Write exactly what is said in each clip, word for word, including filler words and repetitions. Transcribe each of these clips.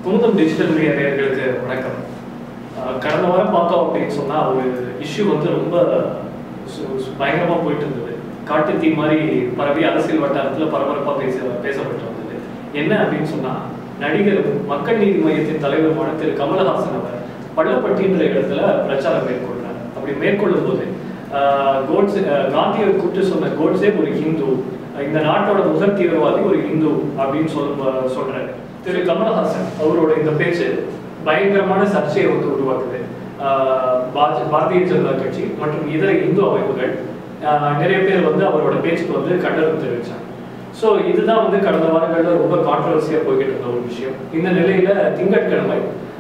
Kumudam digital media நேயர்களுக்கு வணக்கம். கடந்த வாரம் பார்த்தோம் அப்படின்னு சொன்னால் ஒரு இஷ்யூ வந்து ரொம்ப பயங்கரமாக போயிட்டு இருந்தது. காட்டு தீ மாதிரி பரவி அரசியல் வட்டாரத்தில் பரபரப்பாக பேச பேசப்பட்டு வந்தது. என்ன அப்படின்னு சொன்னால், நடிகரும் மக்கள் நீதி மையத்தின் தலைவருமான திரு கமலஹாசன் அவர் பள்ளப்பட்டின்ற இடத்துல பிரச்சாரம் மேற்கொள்றார். அப்படி மேற்கொள்ளும் போது கோட்ஸே காந்தியை கூப்பிட்டு சொன்ன கோட்ஸே ஒரு ஹிந்து, இந்த நாட்டோட முதல் தீவிரவாதி ஒரு ஹிந்து அப்படின்னு சொல் சொல்றாரு. திரு கமலஹாசன் அவரோட இந்த பேச்சு பயங்கரமான சர்ச்சையை வந்து உருவாக்குது. பாரதிய ஜனதா கட்சி மற்றும் இதர இந்து அமைப்புகள் நிறைய பேர் வந்து அவரோட பேச்சுக்கு வந்து கண்டனம் தெரிவிச்சாங்க. ஸோ இதுதான் வந்து கடந்த வாரங்களில் ரொம்ப கான்ட்ரவர்சியா போய்கிட்டு இருந்த ஒரு விஷயம். இந்த நிலையில திங்கட்கிழமை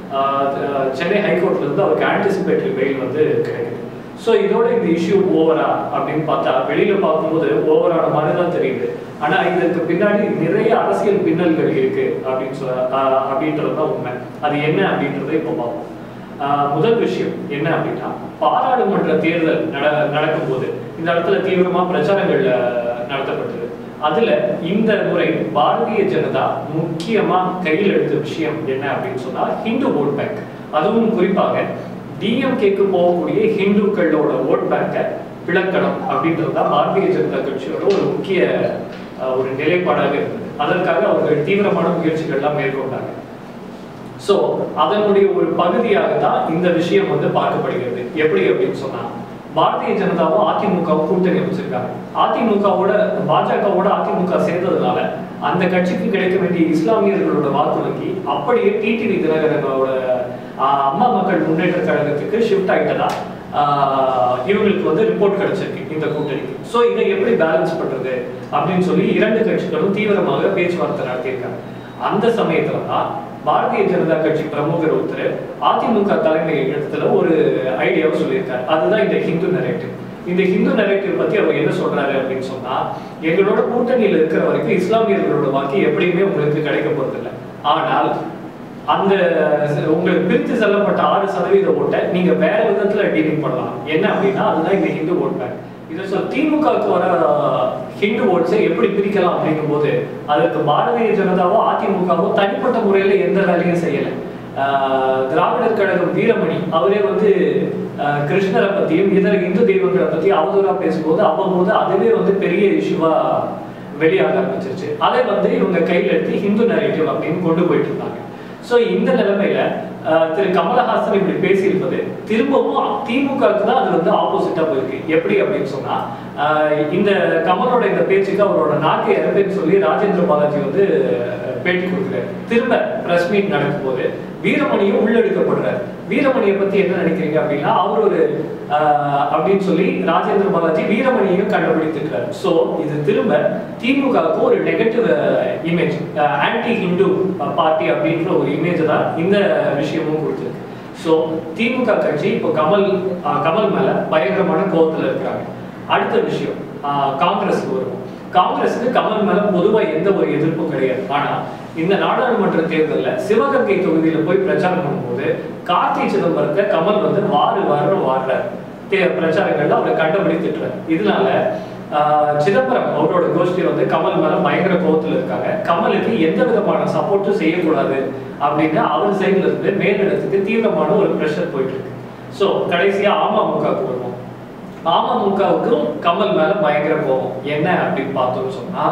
சென்னை ஹைகோர்ட்ல இருந்து அவருக்கு ஆன்டிசிபேட்டரி பெயில் வந்து கிடைக்குது. ஸோ இதோட இந்த இஷ்யூ ஓவரா அப்படின்னு பார்த்தா வெளியில பார்க்கும்போது ஓவரான மாதிரி தான் தெரியுது. ஆனா இதற்கு பின்னாடி நிறைய அரசியல் பின்னல்கள் இருக்கு அப்படின்னு சொல்ல அப்படின்றதுதான் உண்மை. அது என்ன அப்படின்றத இப்போ பார்ப்போம். முதல் விஷயம் என்ன அப்படின்னா, பாராளுமன்ற தேர்தல் நட நடக்கும் போது இந்த இடத்துல தீவிரமா பிரச்சாரங்கள் நடத்தப்பட்டது. அதுல இந்த முறை பாரதிய ஜனதா முக்கியமா கையில் எடுத்த விஷயம் என்ன அப்படின்னு சொன்னா, ஹிந்து ஓட் பேங்க். அதுவும் குறிப்பாக டிஎம்கேக்கு போகக்கூடிய ஹிந்துக்களோட ஓட் பேங்கை பிளக்கணும் அப்படின்றதுதான் பாரதிய ஜனதா கட்சியோட ஒரு முக்கிய ஒரு நிலைப்பாடாக இருந்தது. அதற்காக அவர்கள் தீவிரமான முயற்சிகள்லாம் மேற்கொண்டாங்க. ஸோ அதனுடைய ஒரு பகுதியாக தான் இந்த விஷயம் வந்து பார்க்கப்படுகிறது. எப்படி அப்படின்னு சொன்னா, பாரதிய ஜனதாவும் அதிமுகவும் கூட்டணி அமைச்சிருக்காங்க. அதிமுகவோட பாஜகவோட அதிமுக சேர்ந்ததுனால அந்த கட்சிக்கு கிடைக்க வேண்டிய இஸ்லாமியர்களோட வாக்கு வங்கி அப்படியே டிடிவி தினகரனோட அம்மா மக்கள் முன்னேற்ற கழகத்துக்கு ஷிஃப்ட் ஆகிட்டதா இவங்களுக்கு வந்து ரிப்போர்ட் கிடைச்சிருக்கு இந்த கூட்டணிக்கு. ஸோ இதை எப்படி பேலன்ஸ் பண்றது அப்படின்னு சொல்லி இரண்டு கட்சிகளும் தீவிரமாக பேச்சுவார்த்தை நடத்தியிருக்காங்க. அந்த சமயத்துல தான் பாரதிய ஜனதா கட்சி பிரமுகர் ஒருத்தர் அதிமுக தலைமை இடத்துல ஒரு ஐடியாவை சொல்லியிருக்காரு. அதுதான் இந்த ஹிந்து நரேட்டிவ். இந்த ஹிந்து நரேட்டிவ் பத்தி அவர் என்ன சொல்றாரு அப்படின்னு சொன்னா, எங்களோட கூட்டணியில இருக்கிற வரைக்கும் இஸ்லாமியர்களோட வாக்கு எப்படியுமே உங்களுக்கு கிடைக்க போறது இல்லை. ஆனால் அந்த உங்களுக்கு பிரித்து செல்லப்பட்ட ஆறு சதவீத ஓட்டை நீங்க வேற விதத்துல டீலிங் பண்ணலாம். என்ன அப்படின்னா, அதுதான் இந்த ஹிந்து ஓட் பேங்க். இதை சொல் திமுகவுக்கு வர ஹிந்து ஓட்ஸை எப்படி பிரிக்கலாம் அப்படிங்கும் போது அதற்கு பாரதிய ஜனதாவோ அதிமுகவோ தனிப்பட்ட முறையில எந்த வேலையும் செய்யலை. திராவிடர் கழகம் வீரமணி அவரே வந்து கிருஷ்ணரை பத்தியும் இதர இந்து தெய்வங்களை பத்தி அவதூறா பேசும்போது அவ்வப்போது அதுவே வந்து பெரிய இஷ்யூவா வெளியாக ஆரம்பிச்சிருச்சு. அதை வந்து இவங்க கையில் எடுத்து ஹிந்து நரேட்டிவ் அப்படின்னு கொண்டு போயிட்டு இருந்தாங்க. ஸோ இந்த நிலைமையில திரு கமலஹாசன் இப்படி பேசியிருப்பது திரும்பவும் திமுகவுக்கு தான் அது வந்து ஆப்போசிட்டா போயிருக்கு. எப்படி அப்படின்னு சொன்னா, இந்த கமலோட இந்த பேச்சுக்கு அவரோட நாக்கு இறப்புன்னு சொல்லி ராஜேந்திர பாலாஜி வந்து பேட்டி கொடுக்குறாரு. திரும்ப பிரஸ் மீட் நடக்கும் போது வீரமணியும் உள்ளெடுக்கப்படுறாரு. வீரமணியை பத்தி என்ன நினைக்கிறீங்க அப்படின்னா, அவர் ஒரு அப்படின்னு சொல்லி ராஜேந்திர பாலாஜி வீரமணியையும் கண்டுபிடித்திருக்காரு. ஸோ இது திரும்ப திமுகவுக்கு ஒரு negative image, anti Hindu party அப்படின்ற ஒரு இமேஜ் தான் இந்த விஷயமும் கொடுத்துருக்கு. ஸோ திமுக கட்சி இப்போ கமல் கமல் மேல பயங்கரமான கோபத்துல இருக்கிறாங்க. அடுத்த விஷயம் காங்கிரஸ்க்கு வருவோம். காங்கிரஸுக்கு கமல் மேல பொதுவா எந்த ஒரு எதிர்ப்பும் கிடையாது. ஆனா இந்த நாடாளுமன்ற தேர்தலில் சிவகங்கை தொகுதியில போய் பிரச்சாரம் பண்ணும்போது கார்த்தி சிதம்பரத்தை கமல் வந்து வாரு வாரு வாடுறாரு. பிரச்சாரங்கள்ல அவரை கண்டபடி திட்டுறாரு. இதனால சிதம்பரம் அவரோட கோஷ்டி வந்து கமல் மேல பயங்கர கோபத்துல இருக்காங்க. கமலுக்கு எந்த விதமான சப்போர்ட்டும் செய்யக்கூடாது அப்படின்னு அவர் சைட்ல இருந்து மேலிடத்துக்கு தீவிரமான ஒரு பிரஷர் போயிட்டு இருக்கு. ஸோ கடைசியா அமமுகவுக்கு வருவோம். அமமுகவுக்கும் கமல் மேல பயங்கர கோபம். என்ன அப்படின்னு பார்த்தோம்னு சொன்னா,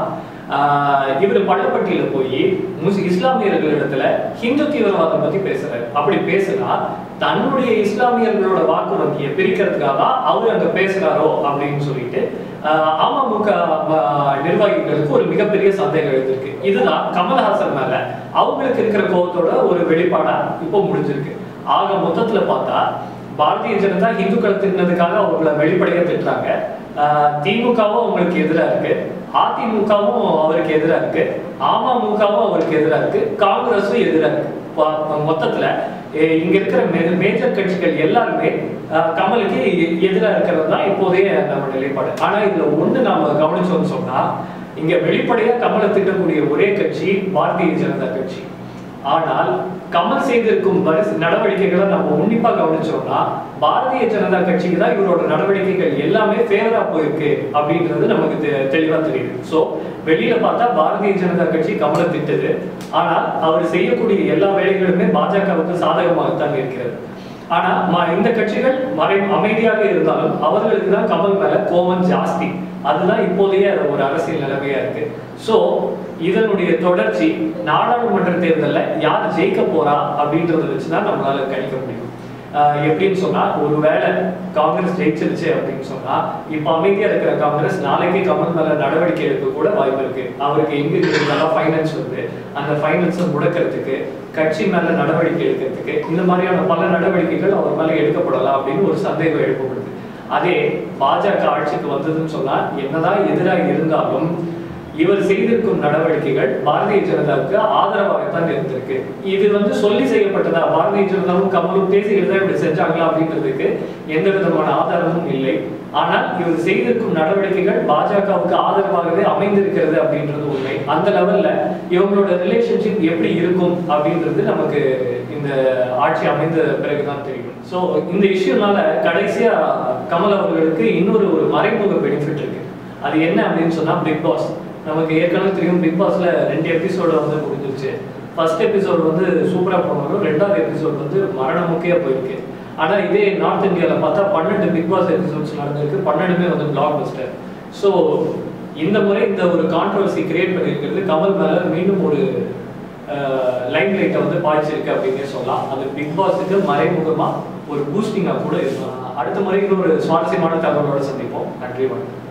இவர் பள்ளப்பட்டியில போய் இஸ்லாமியர்களிடத்துல ஹிந்து தீவிரவாதம் பத்தி பேசுறாரு. அப்படி பேசுனா தன்னுடைய இஸ்லாமியர்களோட வாக்கு வங்கியை பிரிக்கிறதுக்காக அவர் அங்க பேசுறாரோ அப்படின்னு சொல்லிட்டு அமமுக நிர்வாகிகளுக்கு ஒரு மிகப்பெரிய சந்தேகம் எழுதிருக்கு. இதுதான் கமல்ஹாசன் மேல அவங்களுக்கு இருக்கிற கோபத்தோட ஒரு வெளிப்பாடா இப்போ முடிஞ்சிருக்கு. ஆக மொத்தத்துல பார்த்தா பாரதிய ஜனதா ஹிந்துக்கள் தின்னதுக்காக அவங்களை வெளிப்படையா திட்டுறாங்க. திமுகவும் அவங்களுக்கு எதிராக இருக்கு, அதிமுகவும் அவருக்கு எதிராக இருக்கு, அமமுகவும் அவருக்கு எதிராக இருக்கு, காங்கிரஸும் எதிராக இருக்கு. மொத்தத்துல இங்க இருக்கிற மேஜர் கட்சிகள் எல்லாருமே கமலுக்கு எதிராக இருக்கிறது தான் இப்போதைய நம்ம நிலைப்பாடு. ஆனா இதுல ஒண்ணு நாம கவனிச்சோம்னு சொன்னா, இங்க வெளிப்படையா கமலை திட்டக்கூடிய ஒரே கட்சி பாரதிய ஜனதா கட்சி. ஆனால் கமல் செய்திருக்கும் வரிசை நடவடிக்கைகளை நம்ம உன்னிப்பா கவனிச்சோம்னா பாரதிய ஜனதா கட்சிக்கு தான் இவரோட நடவடிக்கைகள் எல்லாமே ஃபேவரா போயிருக்கு அப்படின்றது நமக்கு தெளிவா தெரியுது. ஸோ வெளியில பார்த்தா பாரதிய ஜனதா கட்சி கமலை திட்டது, ஆனால் அவர் செய்யக்கூடிய எல்லா வேலைகளுமே பாஜகவுக்கு சாதகமாகத்தான் இருக்கிறது. ஆனா இந்த கட்சிகள் மறை அமைதியாக இருந்தாலும் அவர்களுக்கு தான் கமல் மேல கோபம் ஜாஸ்தி. அதுதான் இப்போதைய ஒரு அரசியல் நிலைமையா இருக்கு. சோ இதனுடைய தொடர்ச்சி நாடாளுமன்ற தேர்தலில் யார் ஜெயிக்க போறா அப்படின்றத வச்சுதான் நம்மளால கணிக்க முடியும். எப்படின்னு சொன்னா, ஒருவேளை காங்கிரஸ் ஜெயிச்சிருச்சு அப்படின்னு சொன்னா இப்ப அமைதியா இருக்கிற காங்கிரஸ் நாளைக்கு கமல் மேல நடவடிக்கை எடுக்க கூட வாய்ப்பு இருக்கு. அவருக்கு எங்க இருக்கிறதெல்லாம் ஃபைனான்ஸ் வந்து அந்த ஃபைனான்ஸை முடக்கிறதுக்கு, கட்சி மேல நடவடிக்கை எடுக்கிறதுக்கு, இந்த மாதிரியான பல நடவடிக்கைகள் அவர் மேல எடுக்கப்படலாம் அப்படின்னு ஒரு சந்தேகம் எழுப்பப்படுது. அதே பாஜக ஆட்சிக்கு வந்ததுன்னு சொன்னா என்னதான் எதிராக இருந்தாலும் இவர் செய்திருக்கும் நடவடிக்கைகள் பாரதிய ஜனதாவுக்கு ஆதரவாகத்தான் இருந்திருக்கு. இது வந்து சொல்லி செய்யப்பட்டதா, பாரதிய ஜனதாவும் கமலும் பேசிக்கிட்டு தான் இப்படி செஞ்சாங்களா அப்படின்றதுக்கு எந்த விதமான ஆதாரமும் இல்லை. ஆனால் இவர் செய்திருக்கும் நடவடிக்கைகள் பாஜகவுக்கு ஆதரவாகவே அமைந்திருக்கிறது அப்படின்றது உண்மை. அந்த லெவல்ல இவங்களோட ரிலேஷன்ஷிப் எப்படி இருக்கும் அப்படின்றது நமக்கு இந்த ஆட்சி அமைந்த பிறகுதான் தெரியும். ஸோ இந்த இஷ்யூனால கடைசியா கமல் அவர்களுக்கு இன்னொரு ஒரு மறைமுக பெனிஃபிட் இருக்கு. அது என்ன அப்படின்னு சொன்னா, பிக் பாஸ். நமக்கு ஏற்கனவே தெரியும், பிக் பாஸ்ல ரெண்டு எபிசோடு வந்து முடிஞ்சிருச்சு. ஃபர்ஸ்ட் எபிசோடு வந்து சூப்பரா போனாலும் ரெண்டாவது எபிசோடு வந்து மரணமுக்கியா போயிருக்கு. ஆனா இதே நார்த் இந்தியாவில் பார்த்தா பன்னெண்டு பிக் பாஸ் எபிசோட்ஸ் நடந்திருக்கு, பன்னெண்டுமே வந்து பிளாக் பஸ்டர். ஸோ இந்த முறை இந்த ஒரு கான்ட்ரவர்சி கிரியேட் பண்ணியிருக்கிறது கமல் மேல மீண்டும் ஒரு லைன் லைட்டை வந்து பாய்ச்சிருக்கு அப்படின்னே சொல்லலாம். அது பிக் பாஸுக்கு மறைமுகமா ஒரு பூஸ்டிங்கா கூட இருக்கலாம். அடுத்த முறை இன்னொரு சுவாரஸ்யமான தகவலோட சந்திப்போம். நன்றி, வணக்கம்.